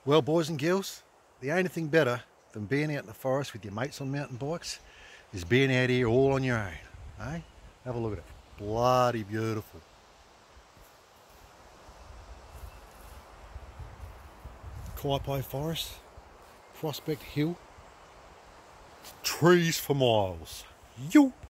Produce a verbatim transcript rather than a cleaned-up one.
Well, boys and girls, the only thing better than being out in the forest with your mates on mountain bikes is being out here all on your own, eh? Have a look at it. Bloody beautiful. Kaipo Forest, Prospect Hill, trees for miles. Yo!